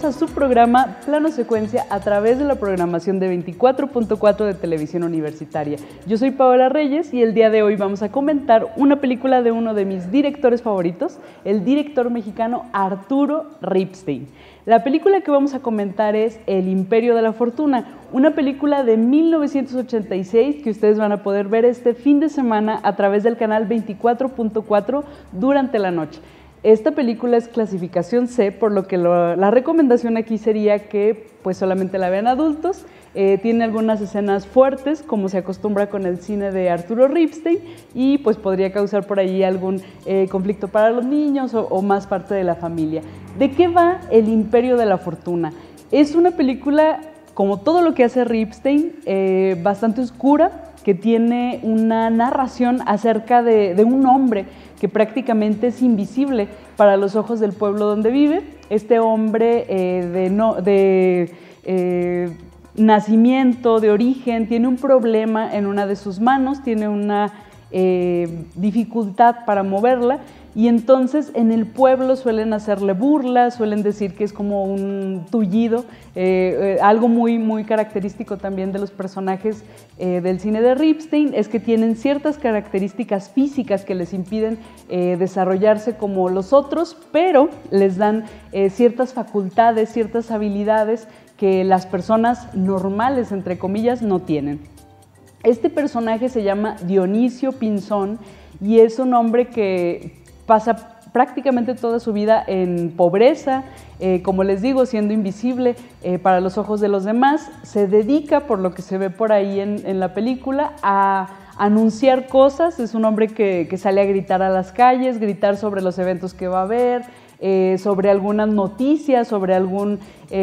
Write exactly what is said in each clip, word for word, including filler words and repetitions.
bienvenidos a su programa Plano Secuencia a través de la programación de veinticuatro punto cuatro de Televisión Universitaria. Yo soy Paola Reyes y el día de hoy vamos a comentar una película de uno de mis directores favoritos, el director mexicano Arturo Ripstein. La película que vamos a comentar es El Imperio de la Fortuna, una película de mil novecientos ochenta y seis que ustedes van a poder ver este fin de semana a través del canal veinticuatro punto cuatro durante la noche. Esta película es clasificación C, por lo que lo, la recomendación aquí sería que pues solamente la vean adultos. Eh, tiene algunas escenas fuertes, como se acostumbra con el cine de Arturo Ripstein, y pues podría causar por ahí algún eh, conflicto para los niños o, o más parte de la familia. ¿De qué va El Imperio de la Fortuna? Es una película, como todo lo que hace Ripstein, eh, bastante oscura, que tiene una narración acerca de, de un hombre que prácticamente es invisible para los ojos del pueblo donde vive. Este hombre eh, de, no, de eh, nacimiento, de origen, tiene un problema en una de sus manos, tiene una eh, dificultad para moverla, y entonces en el pueblo suelen hacerle burlas, suelen decir que es como un tullido, eh, eh, algo muy, muy característico también de los personajes eh, del cine de Ripstein es que tienen ciertas características físicas que les impiden eh, desarrollarse como los otros, pero les dan eh, ciertas facultades, ciertas habilidades que las personas normales, entre comillas, no tienen. Este personaje se llama Dionisio Pinzón y es un hombre que pasa prácticamente toda su vida en pobreza, eh, como les digo, siendo invisible eh, para los ojos de los demás. Se dedica, por lo que se ve por ahí en, en la película, a anunciar cosas. Es un hombre que, que sale a gritar a las calles, gritar sobre los eventos que va a haber, eh, sobre algunas noticias, sobre algún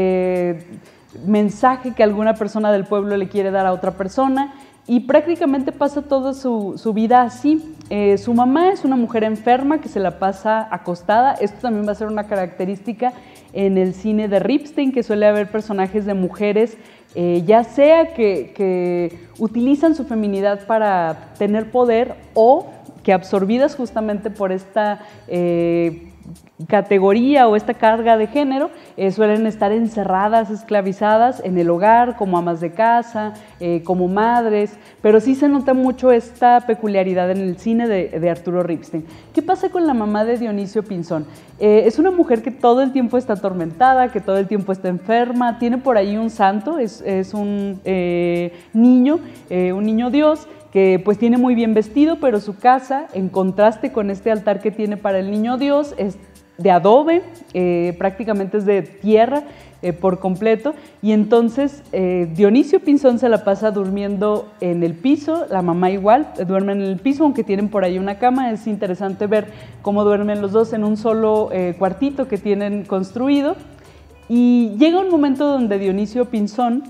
eh, mensaje que alguna persona del pueblo le quiere dar a otra persona. Y prácticamente pasa toda su, su vida así. Eh, su mamá es una mujer enferma que se la pasa acostada. Esto también va a ser una característica en el cine de Ripstein, que suele haber personajes de mujeres, eh, ya sea que, que utilizan su feminidad para tener poder o que absorbidas justamente por esta eh, categoría o esta carga de género, eh, suelen estar encerradas, esclavizadas en el hogar, como amas de casa, eh, como madres, pero sí se nota mucho esta peculiaridad en el cine de, de Arturo Ripstein. ¿Qué pasa con la mamá de Dionisio Pinzón? Eh, es una mujer que todo el tiempo está atormentada, que todo el tiempo está enferma, tiene por ahí un santo, es, es un eh, niño, eh, un niño Dios, que pues tiene muy bien vestido, pero su casa, en contraste con este altar que tiene para el niño Dios, es de adobe, eh, prácticamente es de tierra eh, por completo, y entonces eh, Dionisio Pinzón se la pasa durmiendo en el piso, la mamá igual, eh, duermen en el piso, aunque tienen por ahí una cama. Es interesante ver cómo duermen los dos en un solo eh, cuartito que tienen construido, y llega un momento donde Dionisio Pinzón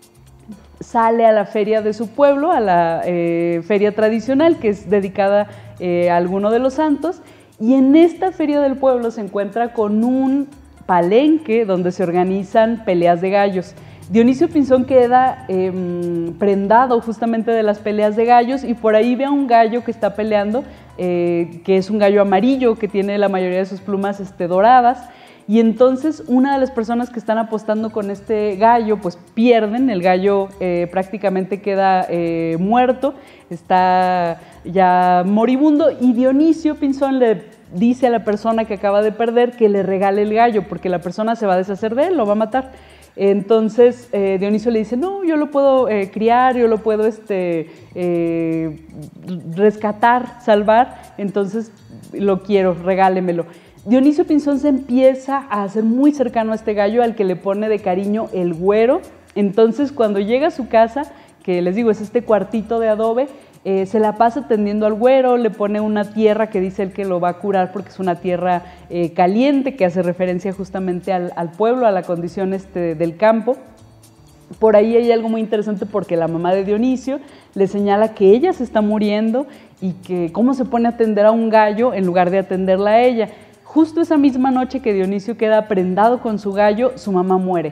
sale a la feria de su pueblo, a la eh, feria tradicional que es dedicada eh, a alguno de los santos, y en esta feria del pueblo se encuentra con un palenque donde se organizan peleas de gallos. Dionisio Pinzón queda eh, prendado justamente de las peleas de gallos y por ahí ve a un gallo que está peleando, eh, que es un gallo amarillo que tiene la mayoría de sus plumas este, doradas. Y entonces una de las personas que están apostando con este gallo pues pierden, el gallo eh, prácticamente queda eh, muerto, está ya moribundo, y Dionisio Pinzón le dice a la persona que acaba de perder que le regale el gallo porque la persona se va a deshacer de él, lo va a matar. Entonces eh, Dionisio le dice, no, yo lo puedo eh, criar, yo lo puedo este, eh, rescatar, salvar, entonces lo quiero, regálemelo. Dionisio Pinzón se empieza a hacer muy cercano a este gallo, al que le pone de cariño el güero. Entonces cuando llega a su casa, que les digo es este cuartito de adobe, eh, se la pasa atendiendo al güero, le pone una tierra que dice él que lo va a curar porque es una tierra eh, caliente, que hace referencia justamente al, al pueblo, a la condición este, del campo. Por ahí hay algo muy interesante porque la mamá de Dionisio le señala que ella se está muriendo y que cómo se pone a atender a un gallo en lugar de atenderla a ella. Justo esa misma noche que Dionisio queda prendado con su gallo, su mamá muere.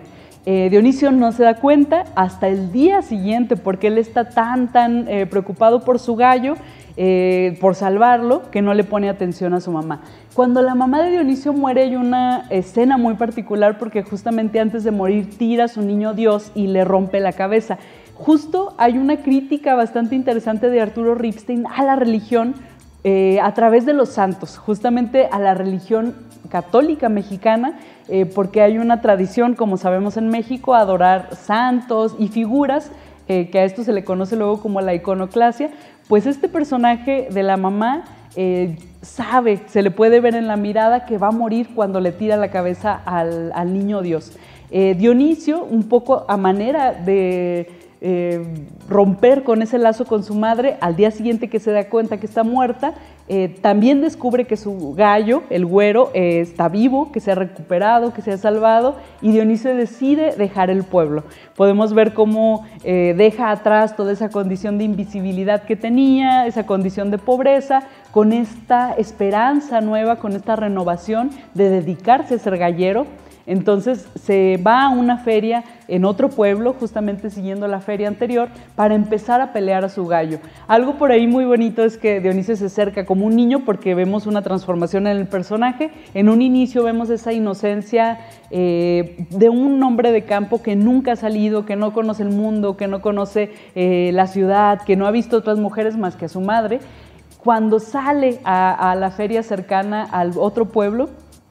Eh, Dionisio no se da cuenta hasta el día siguiente porque él está tan, tan eh, preocupado por su gallo, eh, por salvarlo, que no le pone atención a su mamá. Cuando la mamá de Dionisio muere hay una escena muy particular porque justamente antes de morir tira a su niño Dios y le rompe la cabeza. Justo hay una crítica bastante interesante de Arturo Ripstein a la religión eh, a través de los santos, justamente a la religión católica mexicana, eh, porque hay una tradición, como sabemos en México, adorar santos y figuras, eh, que a esto se le conoce luego como la iconoclasia. Pues este personaje de la mamá eh, sabe, se le puede ver en la mirada que va a morir cuando le tira la cabeza al, al niño Dios. Eh, Dionisio, un poco a manera de eh, romper con ese lazo con su madre, al día siguiente que se da cuenta que está muerta, Eh, también descubre que su gallo, el güero, eh, está vivo, que se ha recuperado, que se ha salvado, y Dionisio decide dejar el pueblo. Podemos ver cómo eh, deja atrás toda esa condición de invisibilidad que tenía, esa condición de pobreza, con esta esperanza nueva, con esta renovación de dedicarse a ser gallero. Entonces se va a una feria en otro pueblo, justamente siguiendo la feria anterior, para empezar a pelear a su gallo. Algo por ahí muy bonito es que Dionisio se acerca como un niño porque vemos una transformación en el personaje. En un inicio vemos esa inocencia eh, de un hombre de campo que nunca ha salido, que no conoce el mundo, que no conoce eh, la ciudad, que no ha visto otras mujeres más que a su madre. Cuando sale a, a la feria cercana al otro pueblo,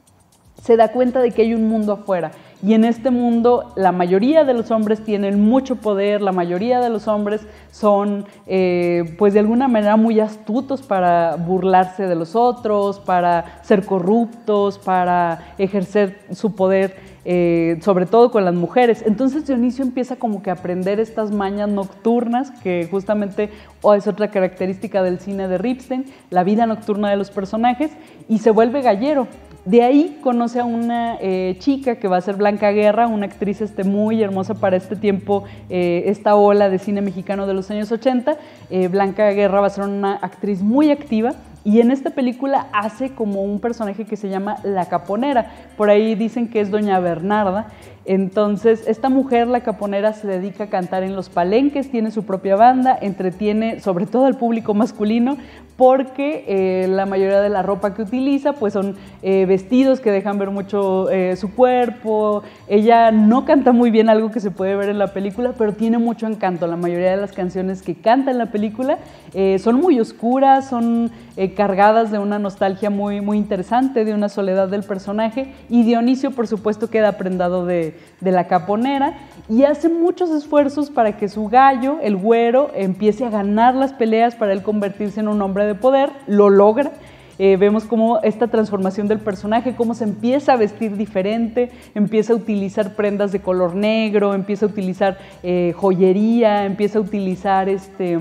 se da cuenta de que hay un mundo afuera, y en este mundo la mayoría de los hombres tienen mucho poder, la mayoría de los hombres son eh, pues de alguna manera muy astutos para burlarse de los otros, para ser corruptos, para ejercer su poder eh, sobre todo con las mujeres. Entonces Dionisio empieza como que a aprender estas mañas nocturnas, que justamente oh, es otra característica del cine de Ripstein, la vida nocturna de los personajes, y se vuelve gallero. De ahí conoce a una eh, chica que va a ser Blanca Guerra, una actriz este, muy hermosa para este tiempo, eh, esta ola de cine mexicano de los años ochenta. Eh, Blanca Guerra va a ser una actriz muy activa, y en esta película hace como un personaje que se llama La Caponera. Por ahí dicen que es Doña Bernarda. Entonces, esta mujer, La Caponera, se dedica a cantar en los palenques, tiene su propia banda, entretiene sobre todo al público masculino, porque eh, la mayoría de la ropa que utiliza pues son eh, vestidos que dejan ver mucho eh, su cuerpo. Ella no canta muy bien, algo que se puede ver en la película, pero tiene mucho encanto. La mayoría de las canciones que canta en la película eh, son muy oscuras, son eh, cargadas de una nostalgia muy, muy interesante, de una soledad del personaje, y Dionisio por supuesto queda prendado de, de La Caponera y hace muchos esfuerzos para que su gallo, el güero, empiece a ganar las peleas para él convertirse en un hombre de poder. Lo logra. Eh, vemos cómo esta transformación del personaje, cómo se empieza a vestir diferente, empieza a utilizar prendas de color negro, empieza a utilizar eh, joyería, empieza a utilizar este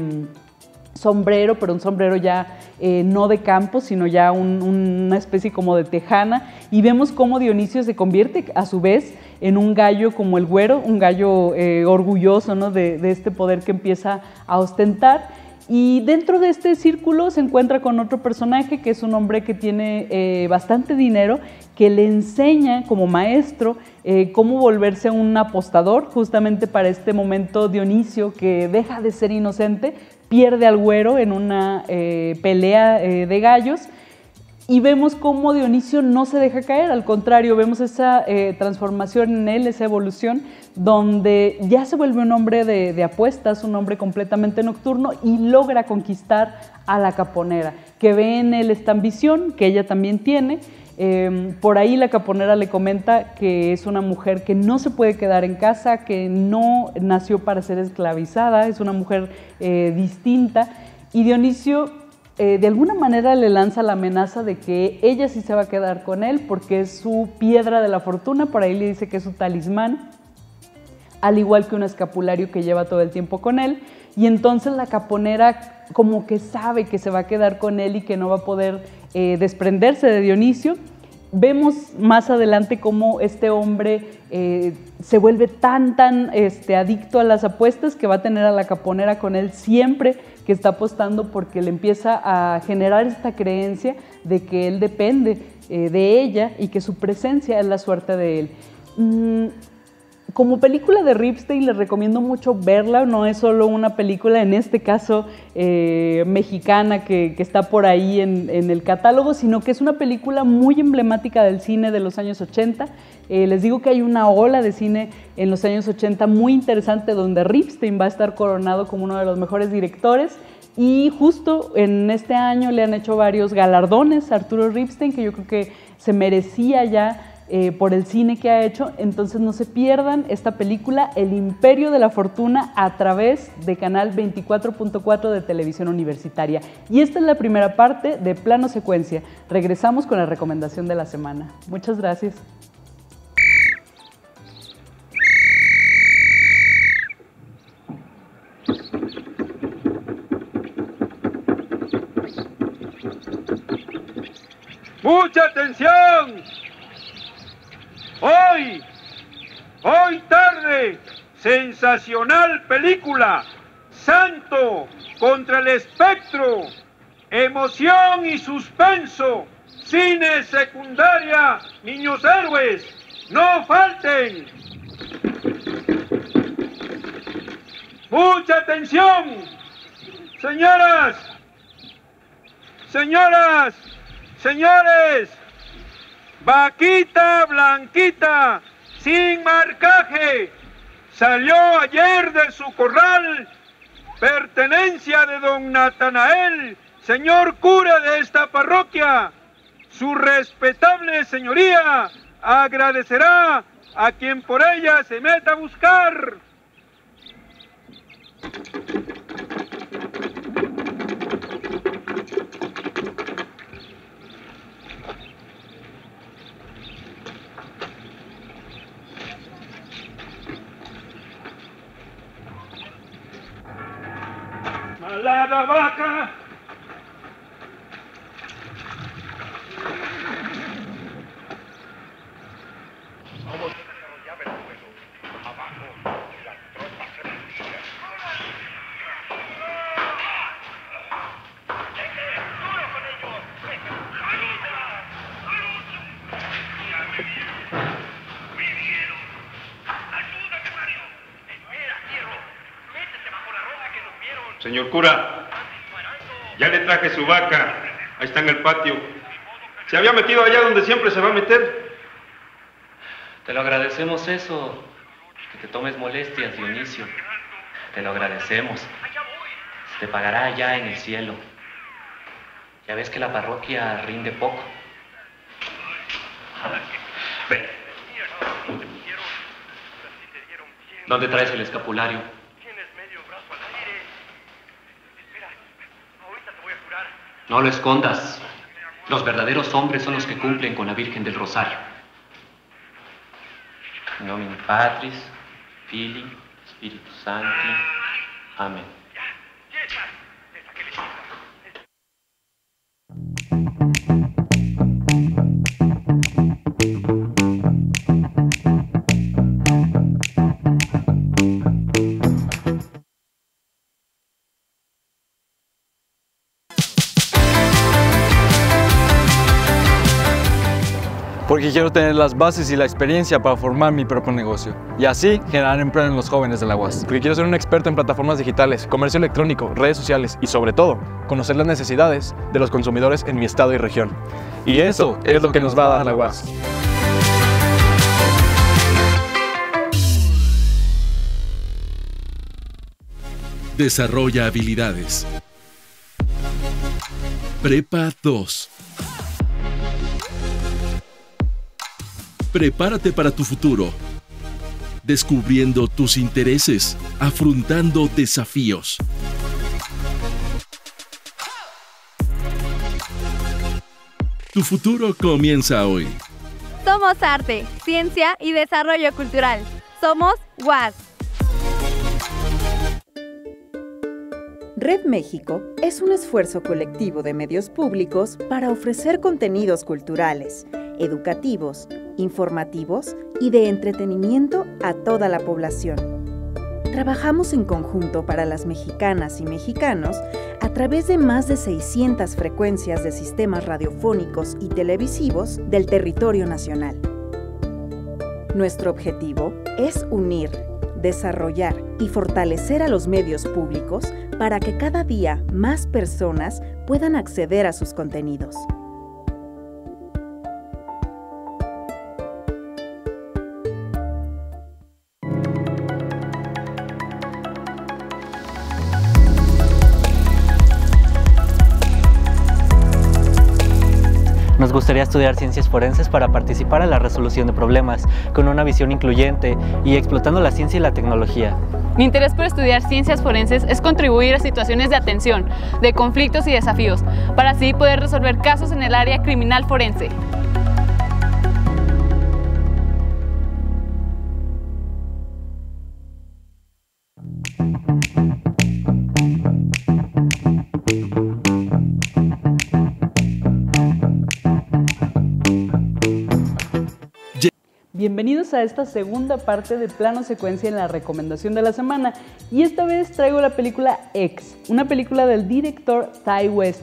sombrero, pero un sombrero ya eh, no de campo, sino ya un, una especie como de tejana, y vemos cómo Dionisio se convierte a su vez en un gallo como el güero, un gallo eh, orgulloso, ¿no? de, de este poder que empieza a ostentar. Y dentro de este círculo se encuentra con otro personaje que es un hombre que tiene eh, bastante dinero, que le enseña como maestro eh, cómo volverse un apostador. Justamente para este momento Dionisio, que deja de ser inocente, pierde al güero en una eh, pelea eh, de gallos, y vemos cómo Dionisio no se deja caer, al contrario, vemos esa eh, transformación en él, esa evolución, donde ya se vuelve un hombre de, de apuestas, un hombre completamente nocturno, y logra conquistar a La Caponera, que ve en él esta ambición que ella también tiene. Eh, por ahí La Caponera le comenta que es una mujer que no se puede quedar en casa, que no nació para ser esclavizada, es una mujer eh, distinta, y Dionisio Eh, de alguna manera le lanza la amenaza de que ella sí se va a quedar con él porque es su piedra de la fortuna. Por ahí le dice que es su talismán, al igual que un escapulario que lleva todo el tiempo con él, y entonces La Caponera como que sabe que se va a quedar con él y que no va a poder eh, desprenderse de Dionisio. Vemos más adelante cómo este hombre eh, se vuelve tan, tan este, adicto a las apuestas que va a tener a La Caponera con él siempre que está apostando, porque le empieza a generar esta creencia de que él depende eh, de ella y que su presencia es la suerte de él. Mm, Como película de Ripstein les recomiendo mucho verla, no es solo una película, en este caso eh, mexicana que, que está por ahí en, en el catálogo, sino que es una película muy emblemática del cine de los años ochenta. Eh, les digo que hay una ola de cine en los años ochenta muy interesante donde Ripstein va a estar coronado como uno de los mejores directores. Y justo en este año le han hecho varios galardones a Arturo Ripstein, que yo creo que se merecía ya eh, por el cine que ha hecho. Entonces no se pierdan esta película, El Imperio de la Fortuna, a través de Canal veinticuatro punto cuatro de Televisión Universitaria. Y esta es la primera parte de Plano Secuencia. Regresamos con la recomendación de la semana. Muchas gracias. ¡Mucha atención! Hoy, hoy tarde, sensacional película, Santo contra el espectro, emoción y suspenso, cine secundaria, niños héroes, no falten. ¡Mucha atención! Señoras, señoras, señores, vaquita blanquita, sin marcaje, salió ayer de su corral, pertenencia de don Natanael, señor cura de esta parroquia. Su respetable señoría agradecerá a quien por ella se meta a buscar. Malada vaca. ¿Cómo se desarrollaba el juego? Abajo, las tropas se rendían. ¡Duro con ellos! ¡Me vieron! ¡Ayúdame, Mario! ¡Espera, Hierro! ¡Métete bajo la roca que nos vieron! Señor cura, ya le traje su vaca. Ahí está en el patio. Se había metido allá donde siempre se va a meter. Te lo agradecemos eso, que te tomes molestias, Dionisio. Te lo agradecemos. Se te pagará allá en el cielo. Ya ves que la parroquia rinde poco. Ven. ¿Dónde traes el escapulario? Tienes medio brazo al aire. Espera, ahorita te voy a curar. No lo escondas. Los verdaderos hombres son los que cumplen con la Virgen del Rosario. In nomine Patris, Filii, Spiritus Sancti. Amén. Porque quiero tener las bases y la experiencia para formar mi propio negocio y así generar empleo en los jóvenes de la U A S. Porque quiero ser un experto en plataformas digitales, comercio electrónico, redes sociales y sobre todo, conocer las necesidades de los consumidores en mi estado y región. Y eso es lo que nos va a dar la U A S. Desarrolla habilidades. Prepa dos. Prepárate para tu futuro, descubriendo tus intereses, afrontando desafíos. Tu futuro comienza hoy. Somos arte, ciencia y desarrollo cultural. Somos U A S. Red México es un esfuerzo colectivo de medios públicos para ofrecer contenidos culturales, educativos, informativos y de entretenimiento a toda la población. Trabajamos en conjunto para las mexicanas y mexicanos a través de más de seiscientas frecuencias de sistemas radiofónicos y televisivos del territorio nacional. Nuestro objetivo es unir, desarrollar y fortalecer a los medios públicos para que cada día más personas puedan acceder a sus contenidos. Nos gustaría estudiar ciencias forenses para participar en la resolución de problemas, con una visión incluyente y explotando la ciencia y la tecnología. Mi interés por estudiar ciencias forenses es contribuir a situaciones de atención, de conflictos y desafíos, para así poder resolver casos en el área criminal forense. Bienvenidos a esta segunda parte de Plano Secuencia en la recomendación de la semana, y esta vez traigo la película X, una película del director Ti West.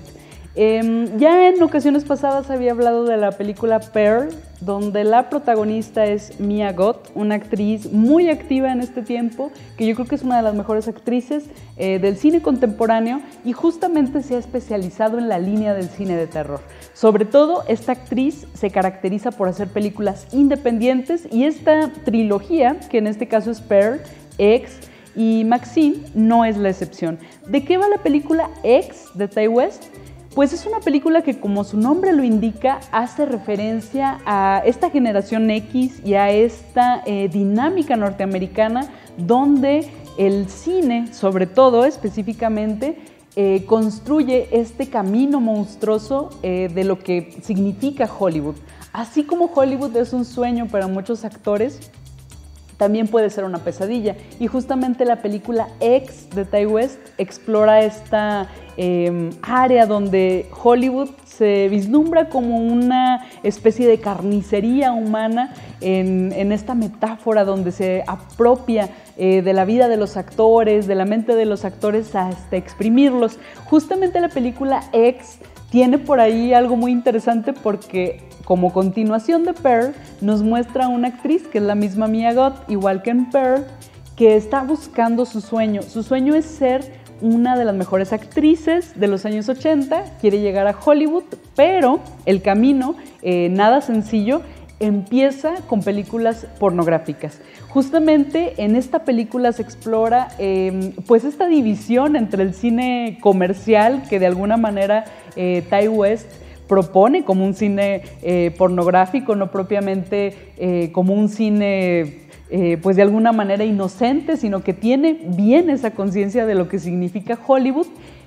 Eh, ya en ocasiones pasadas había hablado de la película Pearl, donde la protagonista es Mia Goth, una actriz muy activa en este tiempo, que yo creo que es una de las mejores actrices eh, del cine contemporáneo, y justamente se ha especializado en la línea del cine de terror. Sobre todo, esta actriz se caracteriza por hacer películas independientes, y esta trilogía, que en este caso es Pearl, X y Maxine, no es la excepción. ¿De qué va la película X de Ti West? Pues es una película que, como su nombre lo indica, hace referencia a esta generación X y a esta eh, dinámica norteamericana donde el cine, sobre todo específicamente, eh, construye este camino monstruoso eh, de lo que significa Hollywood. Así como Hollywood es un sueño para muchos actores, también puede ser una pesadilla, y justamente la película X de Ti West explora esta eh, área donde Hollywood se vislumbra como una especie de carnicería humana en, en esta metáfora donde se apropia eh, de la vida de los actores, de la mente de los actores hasta exprimirlos. Justamente la película X tiene por ahí algo muy interesante porque, como continuación de Pearl, nos muestra a una actriz que es la misma Mia Goth, igual que en Pearl, que está buscando su sueño. Su sueño es ser una de las mejores actrices de los años ochenta, quiere llegar a Hollywood, pero el camino, eh, nada sencillo, empieza con películas pornográficas. Justamente en esta película se explora eh, pues esta división entre el cine comercial, que de alguna manera eh, Ti West propone como un cine eh, pornográfico, no propiamente eh, como un cine eh, pues de alguna manera inocente, sino que tiene bien esa conciencia de lo que significa Hollywood,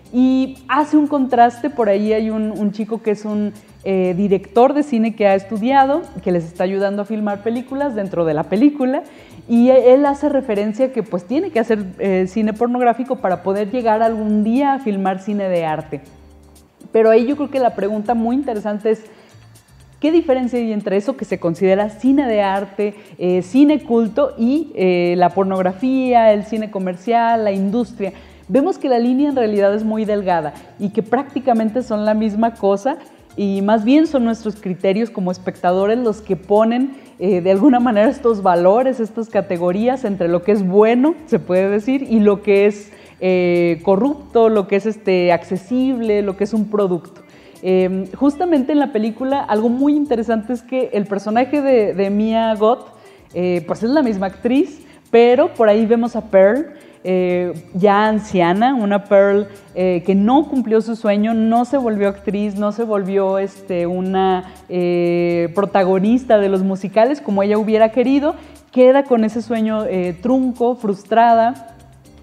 y hace un contraste. Por ahí hay un, un chico que es un eh, director de cine que ha estudiado, que les está ayudando a filmar películas dentro de la película, y él hace referencia que pues tiene que hacer eh, cine pornográfico para poder llegar algún día a filmar cine de arte. Pero ahí yo creo que la pregunta muy interesante es, ¿qué diferencia hay entre eso que se considera cine de arte, eh, cine culto, y eh, la pornografía, el cine comercial, la industria? Vemos que la línea en realidad es muy delgada y que prácticamente son la misma cosa, y más bien son nuestros criterios como espectadores los que ponen eh, de alguna manera estos valores, estas categorías entre lo que es bueno, se puede decir, y lo que es eh, corrupto, lo que es este, accesible, lo que es un producto. Eh, justamente en la película algo muy interesante es que el personaje de, de Mia Goth eh, pues es la misma actriz, pero por ahí vemos a Pearl, Eh, ya anciana, una Pearl eh, que no cumplió su sueño, no se volvió actriz, no se volvió este, una eh, protagonista de los musicales como ella hubiera querido, queda con ese sueño eh, trunco, frustrada.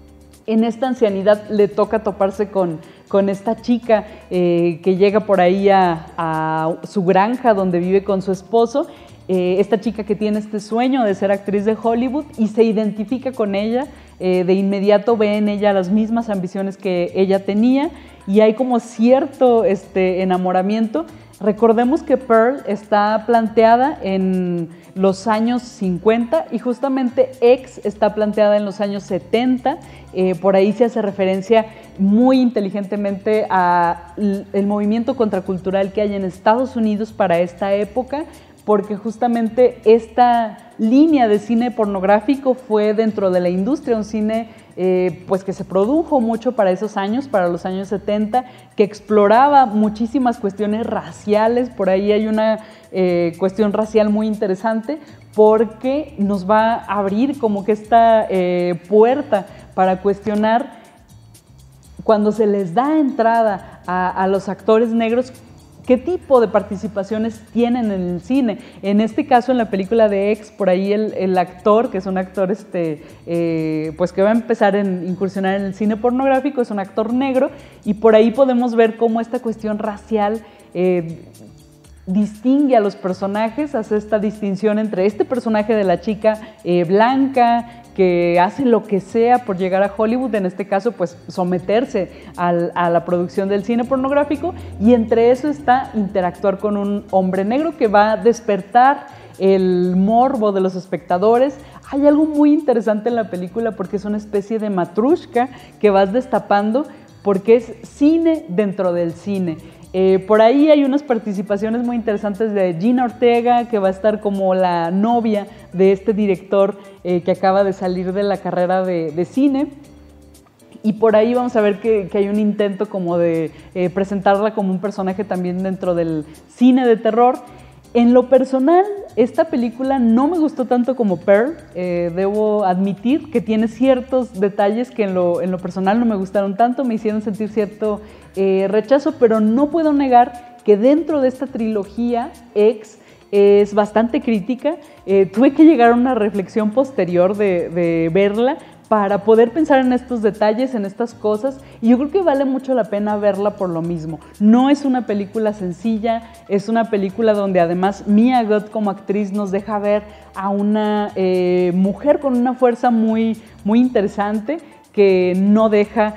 En esta ancianidad le toca toparse con, con esta chica eh, que llega por ahí a, a su granja donde vive con su esposo. Eh, esta chica que tiene este sueño de ser actriz de Hollywood y se identifica con ella, eh, de inmediato ve en ella las mismas ambiciones que ella tenía, y hay como cierto este, enamoramiento. Recordemos que Pearl está planteada en los años cincuenta y justamente X está planteada en los años setenta. Eh, por ahí se hace referencia muy inteligentemente al movimiento contracultural que hay en Estados Unidos para esta época, porque justamente esta línea de cine pornográfico fue dentro de la industria, un cine eh, pues que se produjo mucho para esos años, para los años setenta, que exploraba muchísimas cuestiones raciales. Por ahí hay una eh, cuestión racial muy interesante, porque nos va a abrir como que esta eh, puerta para cuestionar cuando se les da entrada a, a los actores negros, ¿qué tipo de participaciones tienen en el cine? En este caso, en la película de X, por ahí el, el actor, que es un actor este, eh, pues que va a empezar a incursionar en el cine pornográfico, es un actor negro, y por ahí podemos ver cómo esta cuestión racial eh, distingue a los personajes, hace esta distinción entre este personaje de la chica eh, blanca, que hace lo que sea por llegar a Hollywood, en este caso pues someterse al, a la producción del cine pornográfico, y entre eso está interactuar con un hombre negro que va a despertar el morbo de los espectadores. Hay algo muy interesante en la película porque es una especie de matrushka que vas destapando porque es cine dentro del cine. Eh, por ahí hay unas participaciones muy interesantes de Gina Ortega, que va a estar como la novia de este director eh, que acaba de salir de la carrera de, de cine. Y por ahí vamos a ver que, que hay un intento como de eh, presentarla como un personaje también dentro del cine de terror. En lo personal, esta película no me gustó tanto como Pearl. Eh, debo admitir que tiene ciertos detalles que en lo, en lo personal no me gustaron tanto, me hicieron sentir cierto eh, rechazo, pero no puedo negar que dentro de esta trilogía, X, es bastante crítica. Eh, tuve que llegar a una reflexión posterior de, de verla para poder pensar en estos detalles, en estas cosas, y yo creo que vale mucho la pena verla por lo mismo. No es una película sencilla, es una película donde además Mia Goth como actriz nos deja ver a una eh, mujer con una fuerza muy, muy interesante, que no deja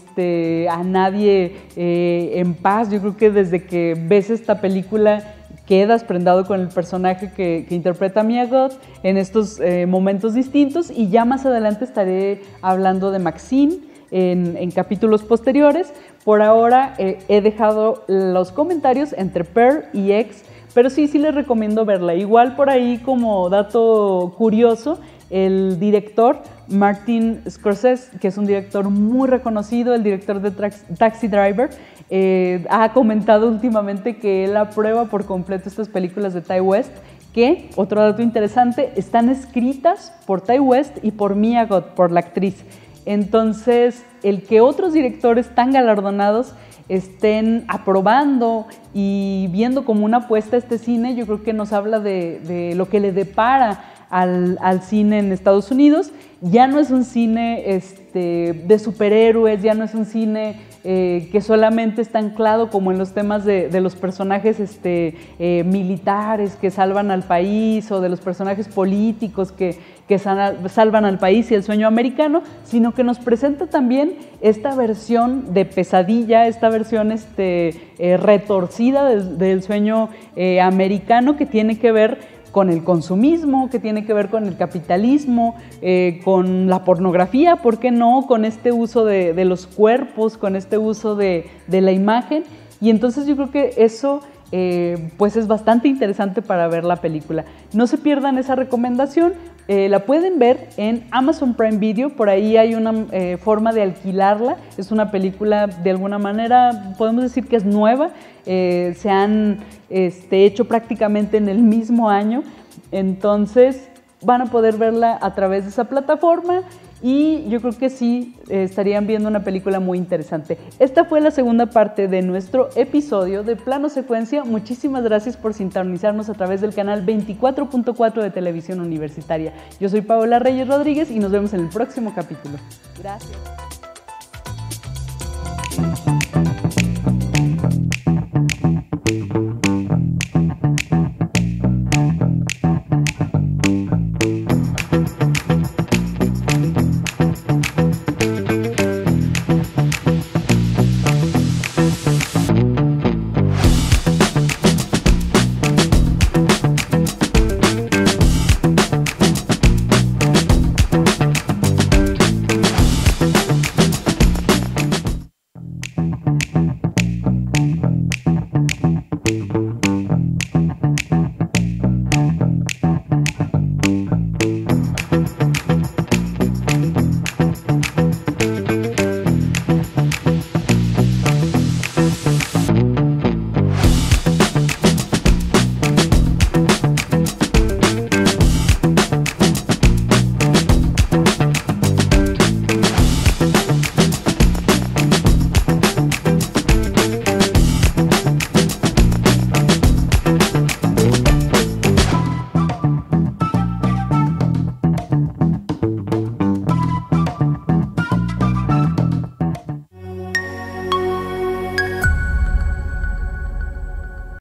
este, a nadie eh, en paz. Yo creo que desde que ves esta película quedas prendado con el personaje que, que interpreta Mia Goth en estos eh, momentos distintos, y ya más adelante estaré hablando de Maxine en, en capítulos posteriores. Por ahora eh, he dejado los comentarios entre Pearl y X, pero sí, sí les recomiendo verla. Igual por ahí, como dato curioso, el director Martin Scorsese, que es un director muy reconocido, el director de Taxi Driver, eh, ha comentado últimamente que él aprueba por completo estas películas de Ti West, que, otro dato interesante, están escritas por Ti West y por Mia Goth, por la actriz. Entonces, el que otros directores tan galardonados estén aprobando y viendo como una apuesta a este cine, yo creo que nos habla de, de lo que le depara al, al cine en Estados Unidos. Ya no es un cine este, de superhéroes, ya no es un cine eh, que solamente está anclado como en los temas de, de los personajes este, eh, militares que salvan al país, o de los personajes políticos que, que salvan al país y el sueño americano, sino que nos presenta también esta versión de pesadilla, esta versión este, eh, retorcida del, del sueño eh, americano, que tiene que ver con el consumismo, que tiene que ver con el capitalismo, eh, con la pornografía, ¿por qué no? Con este uso de, de los cuerpos, con este uso de, de la imagen. Y entonces yo creo que eso eh, pues es bastante interesante para ver la película. No se pierdan esa recomendación. Eh, la pueden ver en Amazon Prime Video, por ahí hay una eh, forma de alquilarla. Es una película, de alguna manera, podemos decir que es nueva. Eh, se han este, hecho prácticamente en el mismo año, entonces van a poder verla a través de esa plataforma, y yo creo que sí eh, estarían viendo una película muy interesante. Esta fue la segunda parte de nuestro episodio de Plano Secuencia. Muchísimas gracias por sintonizarnos a través del canal veinticuatro punto cuatro de Televisión Universitaria. Yo soy Paola Reyes Rodríguez y nos vemos en el próximo capítulo. Gracias.